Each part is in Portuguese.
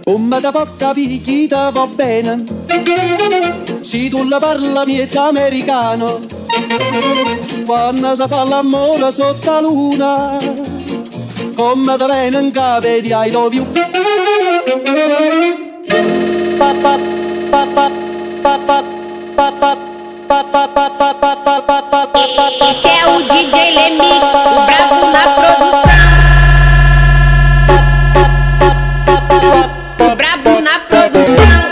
Come da porca picchita va bene, se tu la parla miezza americano, quando si fa l'amore sotto la luna, come da viene in capo di I love you. Esse é o DJ Lemix, o brabo na produção. O brabo na produção.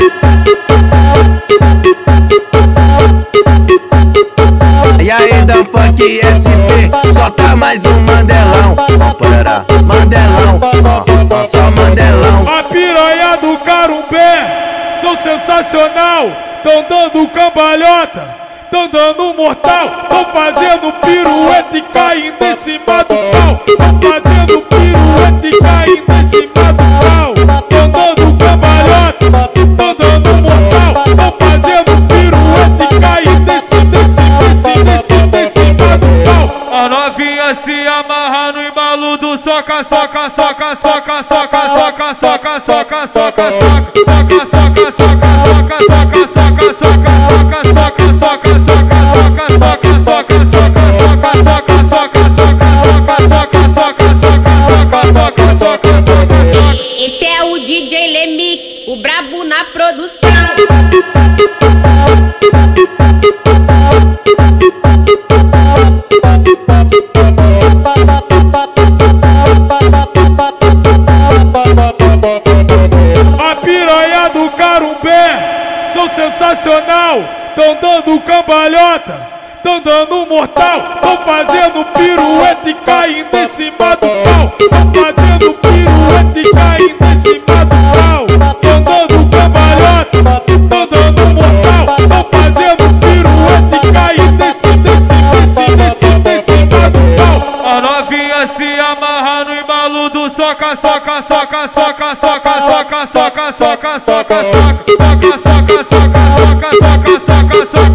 E aí da Funk SP, solta mais um Mandelão. Porra, Mandelão, só Mandelão. A piranha do Carumbé, sou sensacional. Tão dando cambalhota, tão dando mortal. Tão fazendo pirueta e caindo em cima do pau. Tão fazendo pirueta e caindo em cima do pau. Tão dando cambalhota, tão dando mortal. Tão fazendo pirueta e caindo em cima do pau. A novinha se amarra no embalo do soca, soca, soca, soca, soca, soca, soca, soca, soca, soca, soca, soca, soca, soca, soca, Esse é o DJ Lemix, o brabo na produção. A piranha do Carumbé, sou sensacional. Tão dando cambalhota, tão dando mortal. Tão fazendo pirueta e caindo em cima do pau. Tão fazendo pirueta e caindo em cima do pau. Tão dando cambalhota, tão dando mortal. Tão fazendo pirueta e caindo em cima do pau. A novinha se amarra no embalo do soca, soca, soca, soca, soca, soca, soca, soca, soca, soca, soca, soca, soca, soca, soca, soca, soca.